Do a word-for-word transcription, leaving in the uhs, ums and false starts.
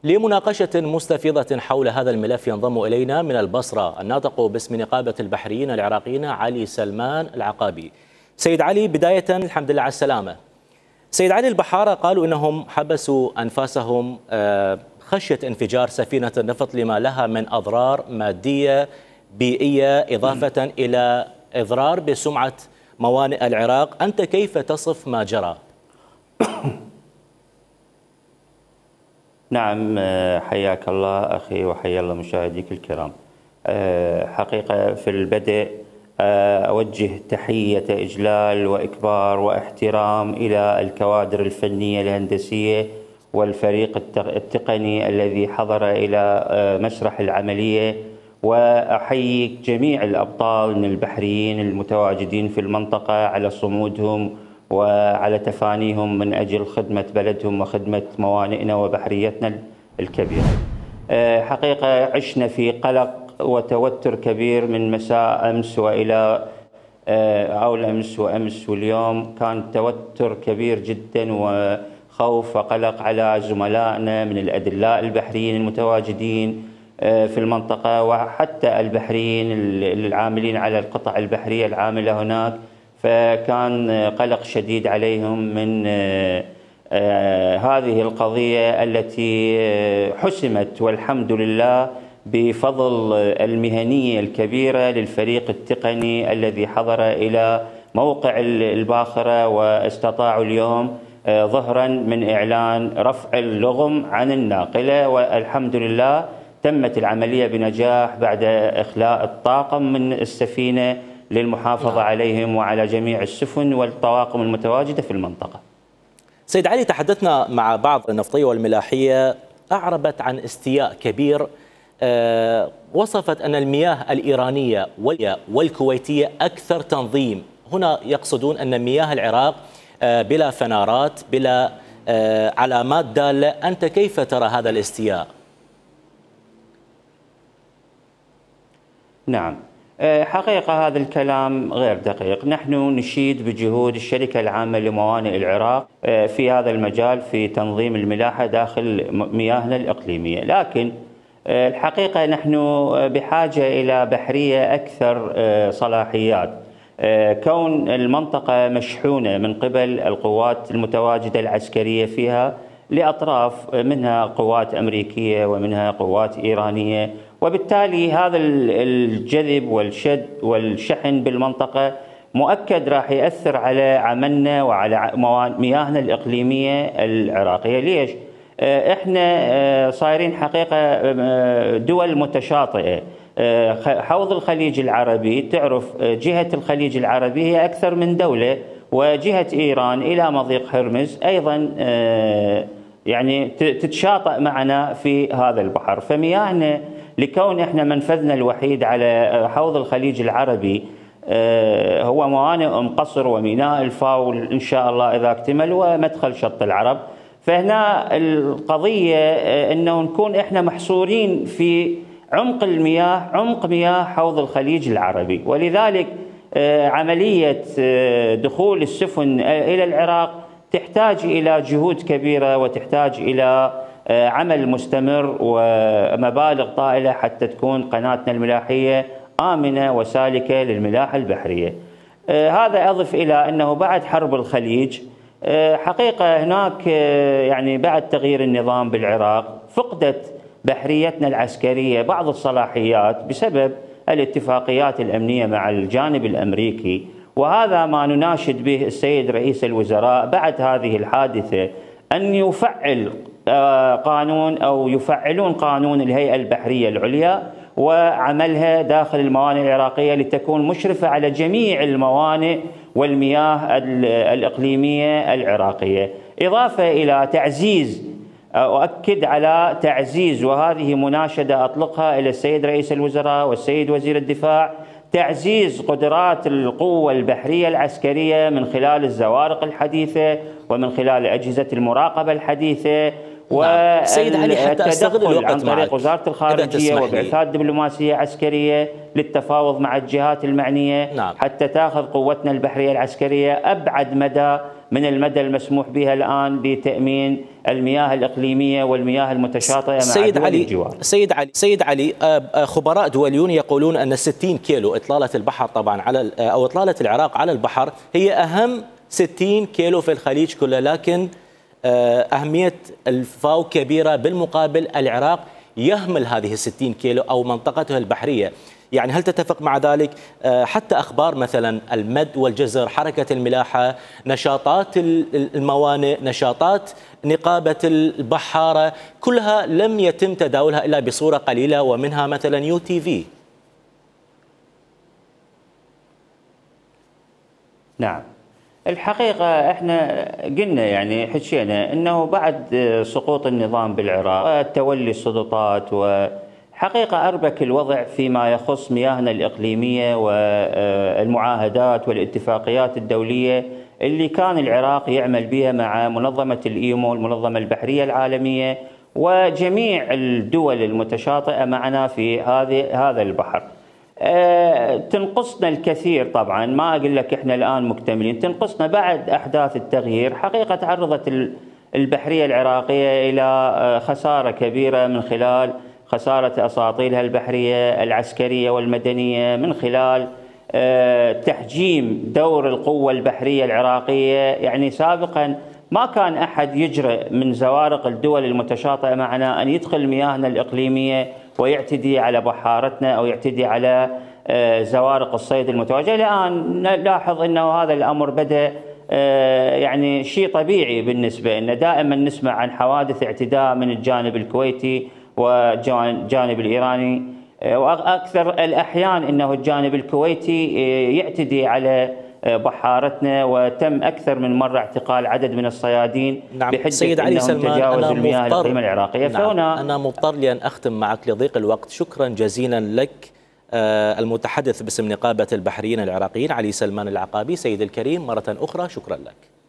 لمناقشة مستفيضة حول هذا الملف ينضم إلينا من البصرة الناطق باسم نقابة البحريين العراقيين علي سلمان العقابي. سيد علي، بداية الحمد لله على السلامة. سيد علي، البحارة قالوا أنهم حبسوا أنفاسهم خشية انفجار سفينة النفط لما لها من أضرار مادية بيئية إضافة إلى إضرار بسمعة موانئ العراق. أنت كيف تصف ما جرى؟ نعم، حياك الله أخي وحيا الله مشاهديك الكرام. حقيقة في البدء أوجه تحية إجلال وإكبار واحترام إلى الكوادر الفنية الهندسية والفريق التقني الذي حضر إلى مسرح العملية، وأحيي جميع الأبطال من البحريين المتواجدين في المنطقة على صمودهم وعلى تفانيهم من أجل خدمة بلدهم وخدمة موانئنا وبحريتنا الكبيرة. حقيقة عشنا في قلق وتوتر كبير من مساء أمس وإلى أول أمس وأمس واليوم. كان توتر كبير جدا وخوف وقلق على زملائنا من الأدلاء البحريين المتواجدين في المنطقة، وحتى البحريين العاملين على القطع البحرية العاملة هناك. فكان قلق شديد عليهم من هذه القضية التي حسمت والحمد لله بفضل المهنية الكبيرة للفريق التقني الذي حضر إلى موقع الباخرة، واستطاعوا اليوم ظهرا من إعلان رفع اللغم عن الناقلة، والحمد لله تمت العملية بنجاح بعد إخلاء الطاقم من السفينة للمحافظة عليهم وعلى جميع السفن والطواقم المتواجدة في المنطقة. سيد علي، تحدثنا مع بعض النفطية والملاحية أعربت عن استياء كبير، أه وصفت أن المياه الإيرانية والكويتية أكثر تنظيم. هنا يقصدون أن مياه العراق أه بلا فنارات، بلا أه علامات دالة. أنت كيف ترى هذا الاستياء؟ نعم، حقيقة هذا الكلام غير دقيق. نحن نشيد بجهود الشركة العامة لموانئ العراق في هذا المجال في تنظيم الملاحة داخل مياهنا الإقليمية، لكن الحقيقة نحن بحاجة إلى بحرية أكثر صلاحيات. كون المنطقة مشحونة من قبل القوات المتواجدة العسكرية فيها لأطراف، منها قوات أمريكية ومنها قوات إيرانية، وبالتالي هذا الجذب والشد والشحن بالمنطقة مؤكد راح يأثر على عملنا وعلى مياهنا الإقليمية العراقية. ليش؟ احنا صايرين حقيقة دول متشاطئة. حوض الخليج العربي، تعرف جهة الخليج العربي هي أكثر من دولة، وجهة إيران إلى مضيق هرمز أيضا يعني تتشاطئ معنا في هذا البحر. فمياهنا لكون احنا منفذنا الوحيد على حوض الخليج العربي هو موانئ ام قصر وميناء الفاول ان شاء الله اذا اكتمل، ومدخل شط العرب. فهنا القضيه انه نكون احنا محصورين في عمق المياه، عمق مياه حوض الخليج العربي، ولذلك عمليه دخول السفن الى العراق تحتاج الى جهود كبيره وتحتاج الى عمل مستمر ومبالغ طائلة حتى تكون قناتنا الملاحية آمنة وسالكة للملاحة البحرية. هذا أضف إلى أنه بعد حرب الخليج حقيقة هناك يعني بعد تغيير النظام بالعراق فقدت بحريتنا العسكرية بعض الصلاحيات بسبب الاتفاقيات الأمنية مع الجانب الأمريكي، وهذا ما نناشد به السيد رئيس الوزراء بعد هذه الحادثة أن يفعل قانون أو يفعلون قانون الهيئة البحرية العليا وعملها داخل الموانئ العراقية لتكون مشرفة على جميع الموانئ والمياه الإقليمية العراقية، إضافة إلى تعزيز، أؤكد على تعزيز، وهذه مناشدة أطلقها إلى السيد رئيس الوزراء والسيد وزير الدفاع، تعزيز قدرات القوة البحرية العسكرية من خلال الزوارق الحديثة ومن خلال أجهزة المراقبة الحديثة والتدخل عن طريق وزارة الخارجية وبعثات دبلوماسية عسكرية للتفاوض مع الجهات المعنية. نعم. حتى تأخذ قوتنا البحرية العسكرية أبعد مدى من المدى المسموح بها الآن لتأمين المياه الإقليمية والمياه المتشاطئة مع سيد دول علي الجوار. سيد علي سيد علي خبراء دوليون يقولون أن ستين كيلو إطلالة البحر طبعا على أو إطلالة العراق على البحر هي أهم ستين كيلو في الخليج كله، لكن أهمية الفاو كبيرة، بالمقابل العراق يهمل هذه الستين كيلو أو منطقته البحرية. يعني هل تتفق مع ذلك؟ حتى أخبار مثلا المد والجزر، حركة الملاحة، نشاطات الموانئ، نشاطات نقابة البحارة، كلها لم يتم تداولها إلا بصورة قليلة، ومنها مثلا يو تي في. نعم، الحقيقة احنا قلنا يعني حكينا انه بعد سقوط النظام بالعراق وتولي السلطات وحقيقة اربك الوضع فيما يخص مياهنا الإقليمية والمعاهدات والاتفاقيات الدولية اللي كان العراق يعمل بها مع منظمة الإيمو المنظمة البحرية العالمية وجميع الدول المتشاطئة معنا في هذه هذا البحر. أه تنقصنا الكثير طبعا، ما أقول لك إحنا الآن مكتملين، تنقصنا بعد أحداث التغيير. حقيقة تعرضت البحرية العراقية إلى خسارة كبيرة من خلال خسارة أساطيلها البحرية العسكرية والمدنية، من خلال أه تحجيم دور القوة البحرية العراقية. يعني سابقا ما كان أحد يجرؤ من زوارق الدول المتشاطئة معنا أن يدخل مياهنا الإقليمية ويعتدي على بحارتنا أو يعتدي على زوارق الصيد المتواجدة. الآن نلاحظ أنه هذا الأمر بدأ يعني شيء طبيعي بالنسبة لنا. دائما نسمع عن حوادث اعتداء من الجانب الكويتي والجانب الإيراني، وأكثر الأحيان أنه الجانب الكويتي يعتدي على بحارتنا، وتم أكثر من مرة اعتقال عدد من الصيادين. نعم سيد علي سلمان، تجاوزوا المياه الإقليمية العراقية. نعم فهنا أنا مضطر لأن أختم معك لضيق الوقت. شكرا جزيلا لك المتحدث باسم نقابة البحريين العراقيين علي سلمان العقابي. سيد الكريم مرة أخرى شكرا لك.